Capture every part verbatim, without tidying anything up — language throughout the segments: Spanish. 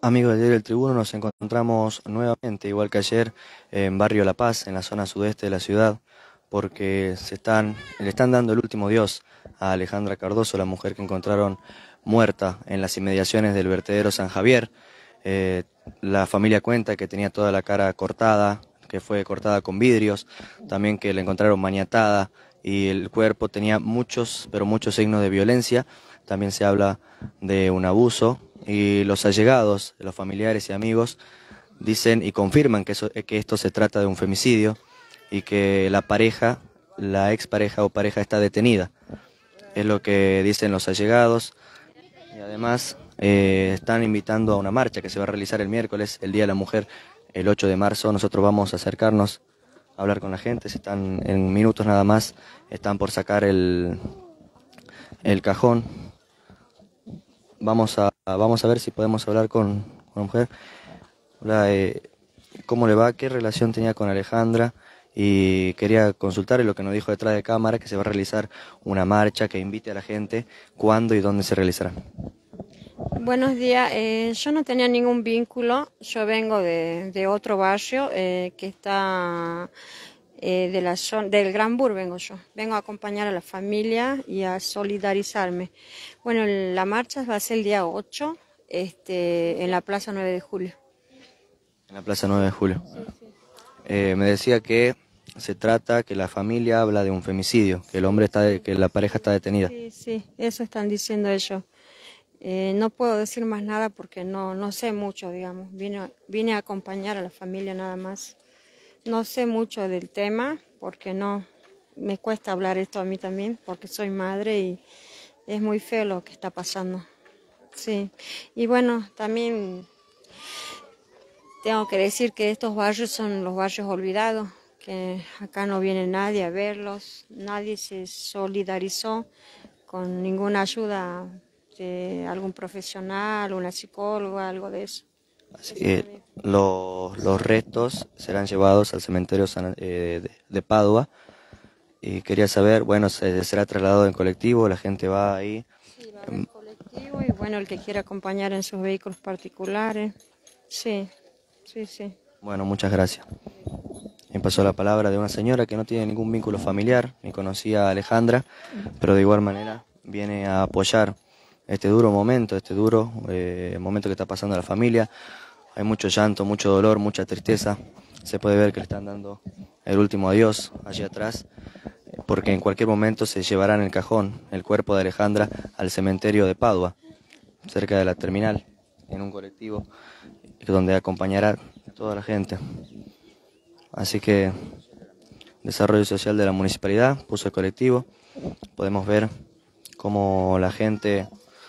Amigos del Diario del Tribuno, nos encontramos nuevamente, igual que ayer, en Barrio La Paz, en la zona sudeste de la ciudad, porque se están, le están dando el último adiós a Alejandra Cardoso, la mujer que encontraron muerta en las inmediaciones del vertedero San Javier. Eh, la familia cuenta que tenía toda la cara cortada, que fue cortada con vidrios, también que la encontraron maniatada y el cuerpo tenía muchos, pero muchos signos de violencia. También se habla de un abuso y los allegados, los familiares y amigos dicen y confirman que, eso, que esto se trata de un femicidio y que la pareja, la expareja o pareja está detenida. Es lo que dicen los allegados y además eh, están invitando a una marcha que se va a realizar el miércoles, el Día de la Mujer, el ocho de marzo. Nosotros vamos a acercarnos a hablar con la gente, se están en minutos nada más, están por sacar el, el cajón. Vamos a, vamos a ver si podemos hablar con, con la mujer. Hola, eh, ¿cómo le va? ¿Qué relación tenía con Alejandra? Y quería consultarle lo que nos dijo detrás de cámara, que se va a realizar una marcha que invite a la gente. ¿Cuándo y dónde se realizará? Buenos días, eh, yo no tenía ningún vínculo, yo vengo de, de otro barrio eh, que está eh, de la zona, del Gran Bur vengo yo, vengo a acompañar a la familia y a solidarizarme. Bueno, la marcha va a ser el día ocho, este, en la Plaza nueve de Julio. En la Plaza nueve de Julio. Eh, me decía que se trata, que la familia habla de un femicidio, que el hombre está, de- que la pareja está detenida. Sí, sí, eso están diciendo ellos. Eh, no puedo decir más nada porque no, no sé mucho, digamos, vine, a- vine a acompañar a la familia nada más. No sé mucho del tema porque no, me cuesta hablar esto a mí también porque soy madre y es muy feo lo que está pasando. Sí, y bueno, también tengo que decir que estos barrios son los barrios olvidados, que acá no viene nadie a verlos, nadie se solidarizó con ninguna ayuda de algún profesional, una psicóloga, algo de eso. Así Eso no que vi. los, los restos serán llevados al cementerio San- eh, de, de Padua. Y quería saber, bueno, se, será trasladado en colectivo, la gente va ahí. Sí, va a haber Em, colectivo y bueno, el que quiera acompañar en sus vehículos particulares. Sí, sí, sí. Bueno, muchas gracias. Me pasó la palabra de una señora que no tiene ningún vínculo familiar, ni conocía a Alejandra, pero de igual manera viene a apoyar este duro momento, este duro eh, momento que está pasando a la familia. Hay mucho llanto, mucho dolor, mucha tristeza. Se puede ver que le están dando el último adiós allí atrás, porque en cualquier momento se llevará en el cajón el cuerpo de Alejandra al cementerio de Padua, cerca de la terminal, en un colectivo, donde acompañará a toda la gente. Así que Desarrollo Social de la Municipalidad puso el colectivo. Podemos ver cómo la gente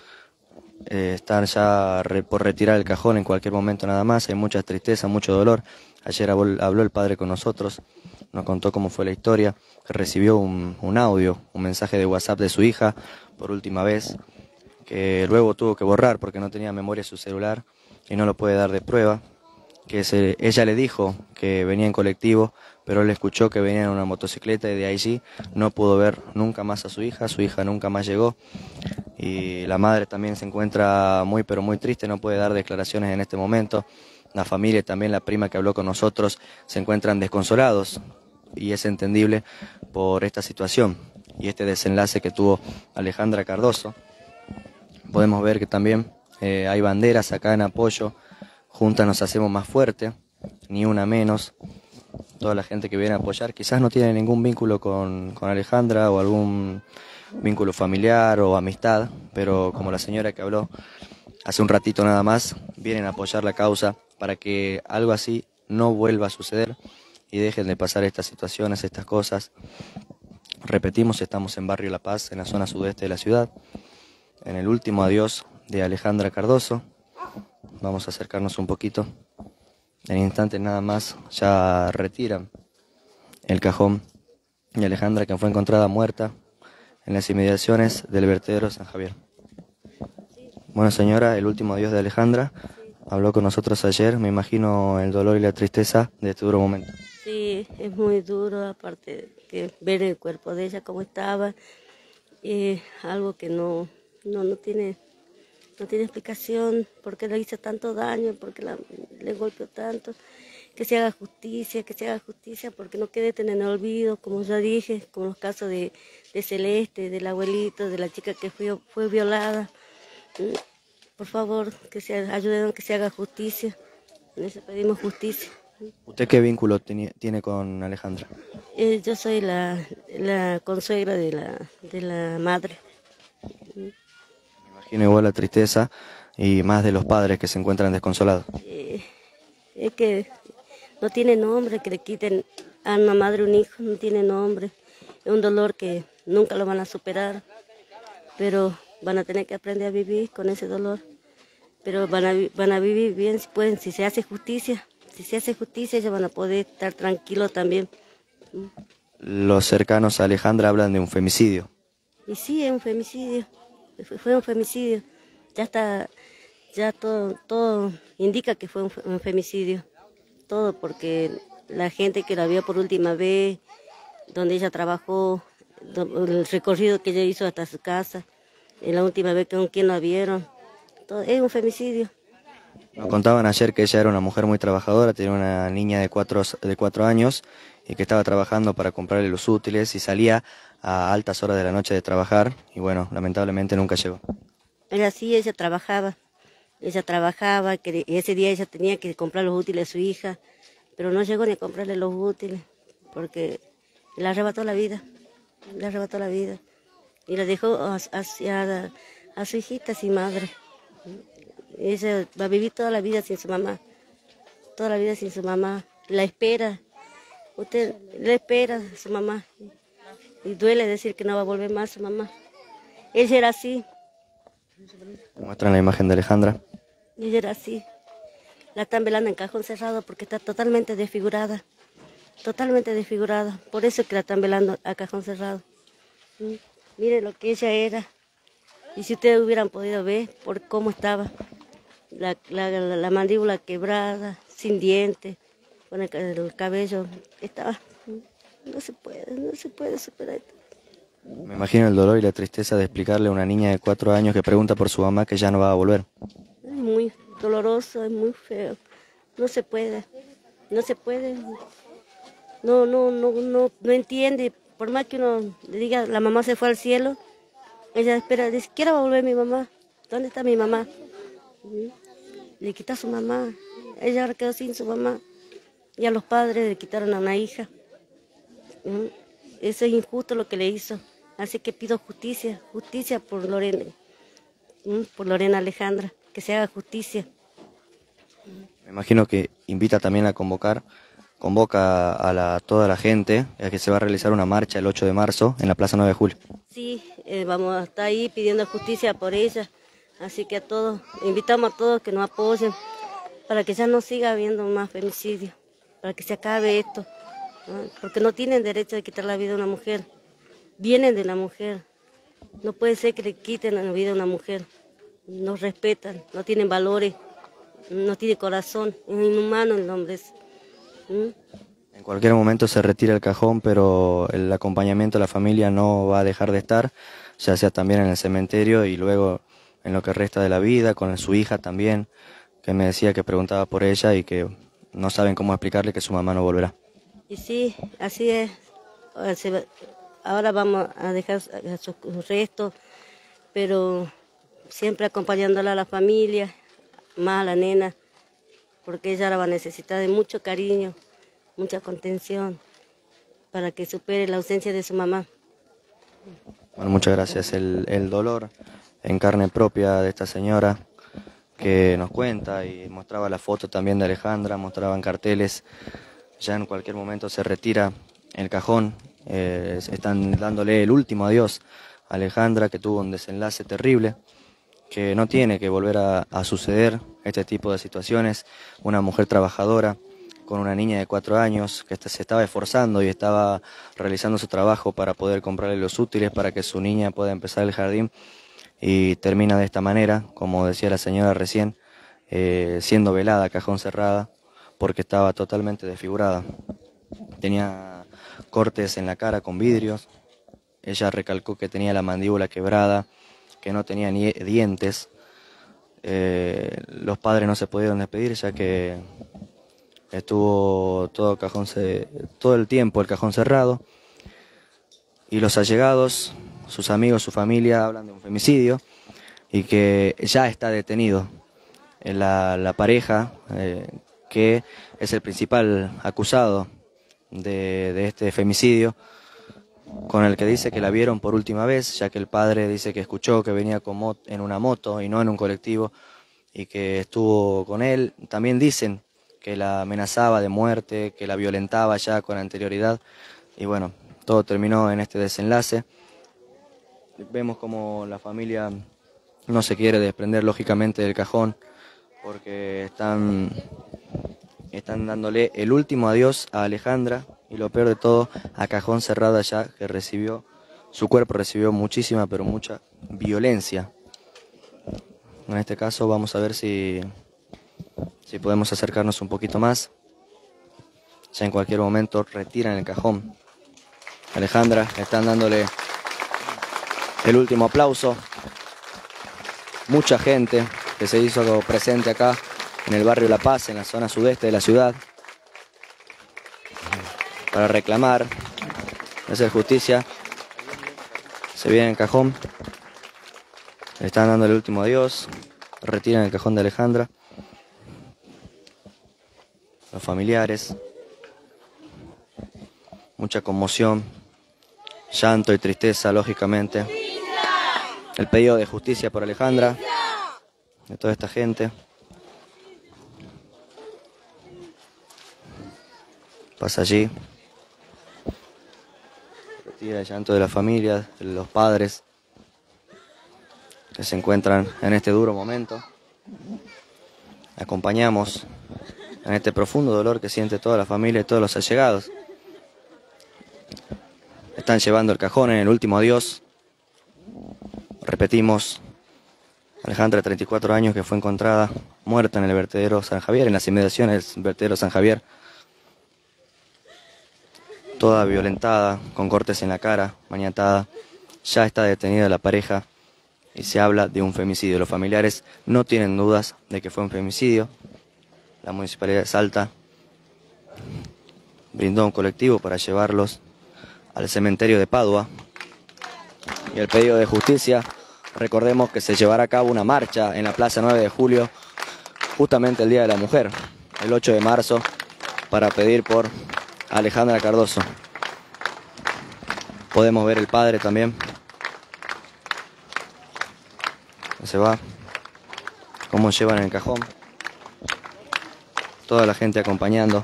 eh, está ya re- por retirar el cajón en cualquier momento nada más. Hay mucha tristeza, mucho dolor. Ayer habló, habló el padre con nosotros, nos contó cómo fue la historia, que recibió un, un audio, un mensaje de WhatsApp de su hija por última vez, que luego tuvo que borrar porque no tenía memoria su celular y no lo puede dar de prueba, que se, ella le dijo que venía en colectivo, pero él escuchó que venía en una motocicleta y de allí no pudo ver nunca más a su hija, su hija nunca más llegó y la madre también se encuentra muy pero muy triste, no puede dar declaraciones en este momento. La familia y también la prima que habló con nosotros se encuentran desconsolados y es entendible por esta situación y este desenlace que tuvo Alejandra Cardoso. Podemos ver que también eh, hay banderas acá en apoyo, juntas nos hacemos más fuerte, ni una menos. Toda la gente que viene a apoyar quizás no tiene ningún vínculo con, con Alejandra o algún vínculo familiar o amistad, pero como la señora que habló hace un ratito nada más, vienen a apoyar la causa para que algo así no vuelva a suceder y dejen de pasar estas situaciones, estas cosas. Repetimos, estamos en Barrio La Paz, en la zona sudeste de la ciudad, en el último adiós de Alejandra Cardoso. Vamos a acercarnos un poquito. En instantes nada más ya retiran el cajón de Alejandra, que fue encontrada muerta en las inmediaciones del vertedero San Javier. Bueno, señora, el último adiós de Alejandra. Habló con nosotros ayer, me imagino el dolor y la tristeza de este duro momento. Sí, es muy duro, aparte de que ver el cuerpo de ella como estaba, eh, algo que no, no, no tiene no tiene explicación por qué le hizo tanto daño, por qué la, le golpeó tanto. Que se haga justicia, que se haga justicia, porque no quede en el olvido, como ya dije, como los casos de, de Celeste, del abuelito, de la chica que fue, fue violada. Por favor, que se ayuden, que se haga justicia. En eso pedimos justicia. ¿Usted qué vínculo teni- tiene con Alejandra? Eh, yo soy la, la consuegra de la, de la madre. Me imagino igual la tristeza y más de los padres que se encuentran desconsolados. Eh, es que no tiene nombre, que le quiten a una madre un hijo, no tiene nombre. Es un dolor que nunca lo van a superar, pero van a tener que aprender a vivir con ese dolor. Pero van a, van a vivir bien si pueden, si se hace justicia. Si se hace justicia, ellos van a poder estar tranquilos también. Los cercanos a Alejandra hablan de un femicidio. Y sí, es un femicidio, fue, fue un femicidio. Ya está, ya todo, todo indica que fue un, fe- un femicidio. Todo porque la gente que la vio por última vez, donde ella trabajó, do- el recorrido que ella hizo hasta su casa, en la última vez que con quien la vieron, todo, es un femicidio. Nos contaban ayer que ella era una mujer muy trabajadora, tenía una niña de cuatro, de cuatro años y que estaba trabajando para comprarle los útiles y salía a altas horas de la noche de trabajar y bueno, lamentablemente nunca llegó. Era así, ella trabajaba, ella trabajaba, que ese día ella tenía que comprar los útiles a su hija, pero no llegó ni a comprarle los útiles, porque le arrebató la vida, le arrebató la vida, y la dejó a- hacia a su hijita sin madre. Ella va a vivir toda la vida sin su mamá, toda la vida sin su mamá, la espera, usted la espera a su mamá, y duele decir que no va a volver más su mamá. Ella era así. Muestran la imagen de Alejandra. Y ella era así. La están velando en cajón cerrado porque está totalmente desfigurada. Totalmente desfigurada. Por eso es que la están velando a cajón cerrado. Mm. Miren lo que ella era. Y si ustedes hubieran podido ver por cómo estaba. La, la, la- la mandíbula quebrada, sin dientes, con el, ca- el cabello. Estaba. No se puede, no se puede superar esto. Me imagino el dolor y la tristeza de explicarle a una niña de cuatro años que pregunta por su mamá que ya no va a volver. Es muy doloroso, es muy feo. No se puede, no se puede. No, no, no, no, no entiende. Por más que uno le diga, la mamá se fue al cielo, ella espera, dice, ¿quién va a volver mi mamá? ¿Dónde está mi mamá? ¿Mm? Le quita a su mamá. Ella ahora quedó sin su mamá. Y a los padres le quitaron a una hija. ¿Mm? Eso es injusto lo que le hizo. Así que pido justicia, justicia por Lorena, ¿Mm? por Lorena Alejandra, que se haga justicia. Me imagino que invita también a convocar, convoca a la, toda la gente a que se va a realizar una marcha el ocho de marzo en la Plaza nueve de Julio. Sí, eh, vamos a estar ahí pidiendo justicia por ella. Así que a todos, invitamos a todos que nos apoyen para que ya no siga habiendo más femicidios, para que se acabe esto, ¿no? Porque no tienen derecho de quitar la vida a una mujer, vienen de la mujer. No puede ser que le quiten la vida a una mujer, no respetan, no tienen valores, no tiene corazón, es inhumano el hombre ese. ¿Mm? En cualquier momento se retira el cajón, pero el acompañamiento de la familia no va a dejar de estar, ya sea también en el cementerio y luego en lo que resta de la vida, con su hija también, que me decía que preguntaba por ella y que no saben cómo explicarle que su mamá no volverá. Y sí, así es. Ahora se va- ahora vamos a dejar a sus restos, pero siempre acompañándola a la familia, más a la nena, porque ella ahora va a necesitar de mucho cariño, mucha contención, para que supere la ausencia de su mamá. Bueno, muchas gracias. El, el dolor en carne propia de esta señora que nos cuenta y mostraba la foto también de Alejandra, mostraban carteles, ya en cualquier momento se retira el cajón, eh, están dándole el último adiós a Alejandra, que tuvo un desenlace terrible, que no tiene que volver a, a suceder este tipo de situaciones, una mujer trabajadora con una niña de cuatro años que se estaba esforzando y estaba realizando su trabajo para poder comprarle los útiles para que su niña pueda empezar el jardín y termina de esta manera, como decía la señora recién, eh, siendo velada, a cajón cerrada, porque estaba totalmente desfigurada. Tenía cortes en la cara con vidrios, ella recalcó que tenía la mandíbula quebrada, que no tenía ni dientes, Eh, los padres no se pudieron despedir ya que estuvo todo, cajón ce- todo el tiempo el cajón cerrado, y los allegados, sus amigos, su familia hablan de un femicidio y que ya está detenido la, la pareja eh, que es el principal acusado de, de este femicidio, con el que dice que la vieron por última vez, ya que el padre dice que escuchó que venía con mot- en una moto y no en un colectivo, y que estuvo con él. También dicen que la amenazaba de muerte, que la violentaba ya con anterioridad, y bueno, todo terminó en este desenlace. Vemos como la familia no se quiere desprender lógicamente del cajón, porque están, están dándole el último adiós a Alejandra, y lo peor de todo, a cajón cerrado ya, que recibió, su cuerpo recibió muchísima, pero mucha violencia. En este caso vamos a ver si, si podemos acercarnos un poquito más. Ya en cualquier momento retiran el cajón. Alejandra, están dándole el último aplauso. Mucha gente que se hizo presente acá en el barrio La Paz, en la zona sudeste de la ciudad, para reclamar, hacer justicia. Se viene en el cajón, le están dando el último adiós, retiran el cajón de Alejandra. Los familiares, mucha conmoción, llanto y tristeza, lógicamente. El pedido de justicia por Alejandra, de toda esta gente. Pasa allí. Retira el llanto de la familia, de los padres, que se encuentran en este duro momento. Acompañamos en este profundo dolor que siente toda la familia y todos los allegados. Están llevando el cajón en el último adiós. Repetimos, Alejandra, treinta y cuatro años, que fue encontrada muerta en el vertedero San Javier, en las inmediaciones del vertedero San Javier. Toda violentada, con cortes en la cara, maniatada. Ya está detenida la pareja y se habla de un femicidio. Los familiares no tienen dudas de que fue un femicidio. La Municipalidad de Salta brindó un colectivo para llevarlos al cementerio de Padua. Y el pedido de justicia, recordemos que se llevará a cabo una marcha en la Plaza nueve de julio, justamente el Día de la Mujer, el ocho de marzo, para pedir por Alejandra Cardoso. Podemos ver el padre también. Se va. Cómo llevan en el cajón. Toda la gente acompañando.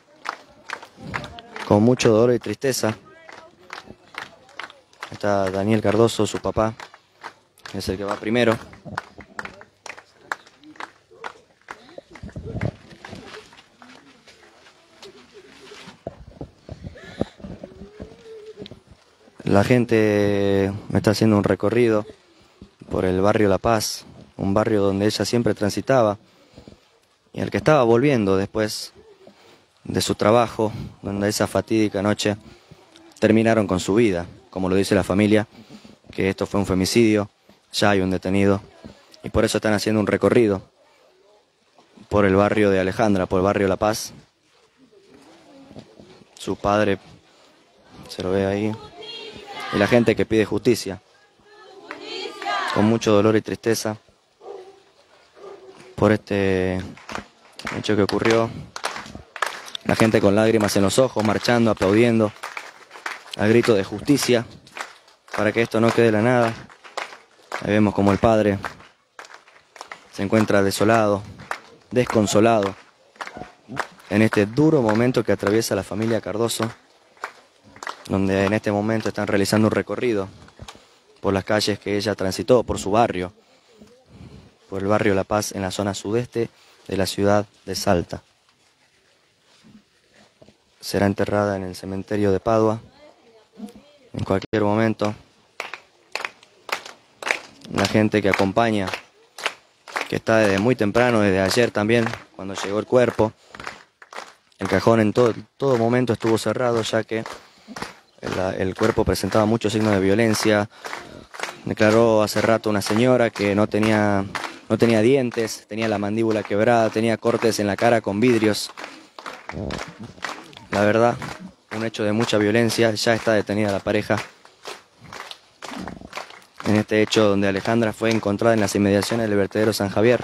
Con mucho dolor y tristeza. Está Daniel Cardoso, su papá. Es el que va primero. La gente está haciendo un recorrido por el barrio La Paz, un barrio donde ella siempre transitaba y al que estaba volviendo después de su trabajo, donde esa fatídica noche terminaron con su vida. Como lo dice la familia, que esto fue un femicidio, ya hay un detenido y por eso están haciendo un recorrido por el barrio de Alejandra, por el barrio La Paz. Su padre se lo ve ahí. Y la gente que pide justicia, con mucho dolor y tristeza por este hecho que ocurrió. La gente con lágrimas en los ojos, marchando, aplaudiendo al grito de justicia, para que esto no quede en la nada. Ahí vemos como el padre se encuentra desolado, desconsolado, en este duro momento que atraviesa la familia Cardoso, donde en este momento están realizando un recorrido por las calles que ella transitó, por su barrio, por el barrio La Paz, en la zona sudeste de la ciudad de Salta. Será enterrada en el cementerio de Padua en cualquier momento. La gente que acompaña, que está desde muy temprano, desde ayer también, cuando llegó el cuerpo. El cajón en todo, todo momento estuvo cerrado, ya que el, el cuerpo presentaba muchos signos de violencia. Declaró hace rato una señora que no tenía, no tenía dientes, tenía la mandíbula quebrada, tenía cortes en la cara con vidrios. La verdad, un hecho de mucha violencia. Ya está detenida la pareja en este hecho, donde Alejandra fue encontrada en las inmediaciones del vertedero San Javier,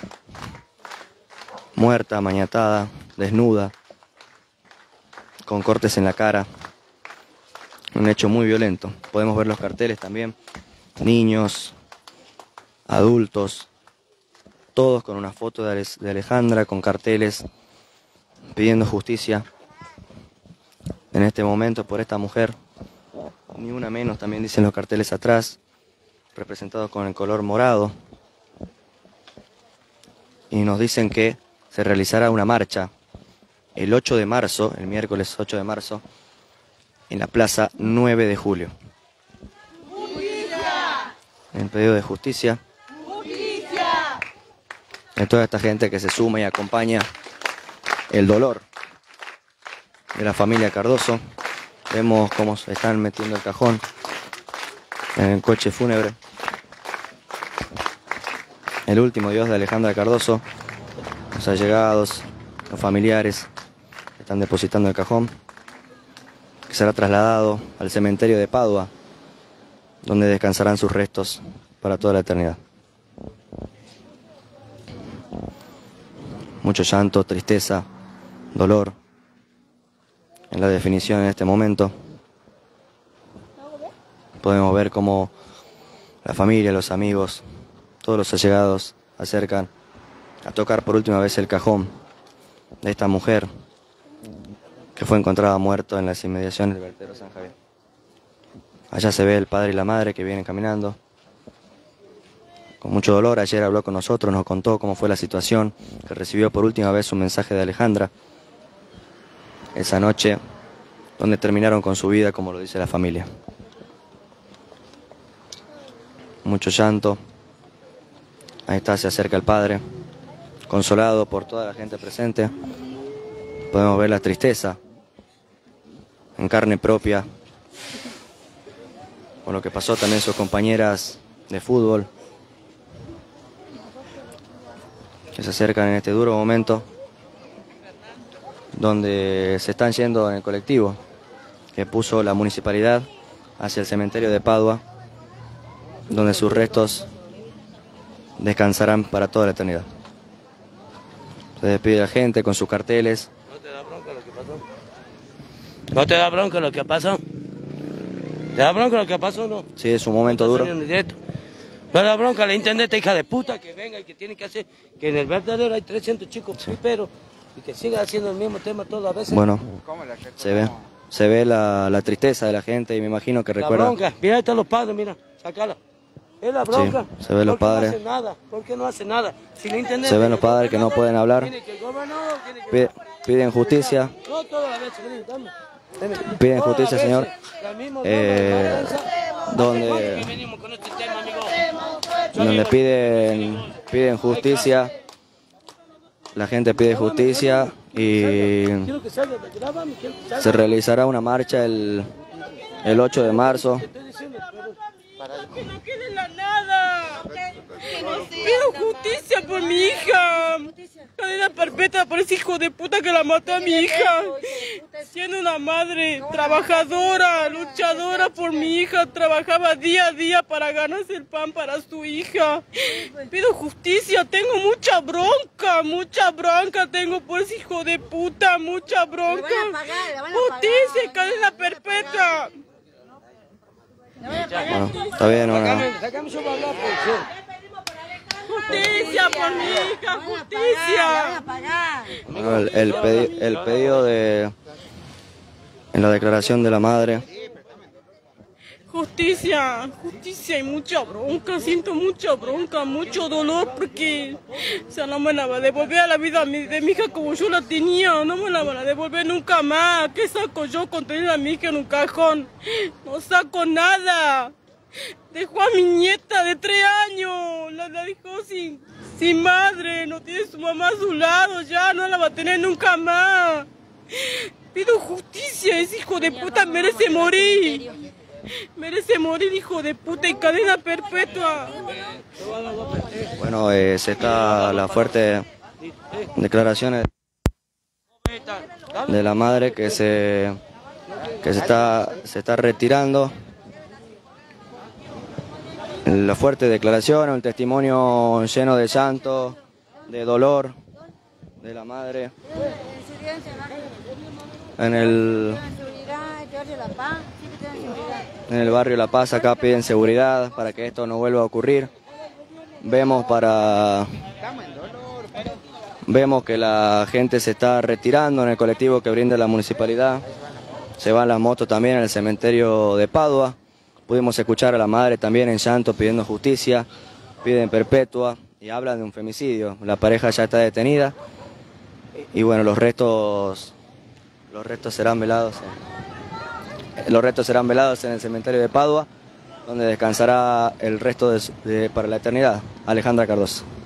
muerta, maniatada, desnuda, con cortes en la cara. Un hecho muy violento. Podemos ver los carteles también. Niños, adultos, todos con una foto de Alejandra, con carteles pidiendo justicia en este momento por esta mujer. Ni una menos, también dicen los carteles atrás, representados con el color morado. Y nos dicen que se realizará una marcha el ocho de marzo, el miércoles ocho de marzo, en la plaza nueve de julio. ¡Justicia! En pedido de justicia. ¡Justicia! De toda esta gente que se suma y acompaña el dolor de la familia Cardoso. Vemos cómo se están metiendo el cajón en el coche fúnebre. El último adiós de Alejandra Cardoso. Los allegados, los familiares están depositando el cajón, que será trasladado al cementerio de Padua, donde descansarán sus restos para toda la eternidad. Mucho llanto, tristeza, dolor en la definición en este momento. Podemos ver cómo la familia, los amigos, todos los allegados acercan a tocar por última vez el cajón de esta mujer que fue encontrada muerta en las inmediaciones del vertedero San Javier. Allá se ve el padre y la madre que vienen caminando con mucho dolor. Ayer habló con nosotros, nos contó cómo fue la situación, que recibió por última vez un mensaje de Alejandra esa noche, donde terminaron con su vida, como lo dice la familia. Mucho llanto. Ahí está, se acerca el padre, consolado por toda la gente presente. Podemos ver la tristeza en carne propia con lo que pasó también sus compañeras de fútbol, que se acercan en este duro momento, donde se están yendo en el colectivo que puso la municipalidad hacia el cementerio de Padua, donde sus restos descansarán para toda la eternidad. Se despide la gente con sus carteles. ¿No te da bronca lo que pasó? ¿No te da bronca lo que pasó? ¿Te da bronca lo que pasó, no? Sí, es un momento duro. Me da bronca la intendente hija de puta que venga y que tiene que hacer, que en el verdadero hay trescientos chicos sí. Pero y que siga haciendo el mismo tema todas las veces. Bueno, se ve, se ve la, la tristeza de la gente y me imagino que recuerda. La bronca, mira, ahí están los padres, mira, sacala. Es la bronca. Sí, se ven los padres. No hace nada, ¿por qué no hace nada? Si la intendente, se ven los padres que no pueden hablar. Pide, piden justicia. No todas las veces, vení, dame. Piden justicia, señor. Eh, donde, donde piden, piden justicia. La gente pide justicia y se realizará una marcha el, el ocho de marzo. Que no quede en la nada. Quiero justicia por mi hija. Cadena perpetua por ese hijo de puta que la mató a mi hija. Siendo una madre trabajadora, luchadora por mi hija, trabajaba día a día para ganarse el pan para su hija. Pido justicia, tengo mucha bronca, mucha bronca tengo por ese hijo de puta, mucha bronca. Justicia, cadena perpetua. Bueno, está bien, bueno. Justicia por mi hija, justicia. Bueno, el, el, pedi el pedido de en la declaración de la madre. Justicia, justicia y mucha bronca, siento mucha bronca, mucho dolor porque o sea, no me la va a devolver a la vida de mi hija como yo la tenía, no me la van a devolver nunca más. ¿Qué saco yo con tener a mi hija en un cajón? No saco nada. Dejó a mi nieta de tres años, la, la dejó sin, sin madre, no tiene su mamá a su lado, ya no la va a tener nunca más. Pido justicia, ese hijo de puta merece morir. Merece morir, hijo de puta, en cadena perpetua. Bueno, eh, se está las fuertes declaraciones de la madre que se que se está se está retirando. Las fuertes declaraciones, un testimonio lleno de llanto, de dolor de la madre. En el en el barrio La Paz acá piden seguridad para que esto no vuelva a ocurrir. Vemos para vemos que la gente se está retirando en el colectivo que brinda la municipalidad. Se van las motos también en el cementerio de Padua. Pudimos escuchar a la madre también en llanto pidiendo justicia, piden perpetua y hablan de un femicidio. La pareja ya está detenida y bueno, los restos los restos serán velados en, los restos serán velados en el cementerio de Padua, donde descansará el resto de, de, para la eternidad. Alejandra Cardoso.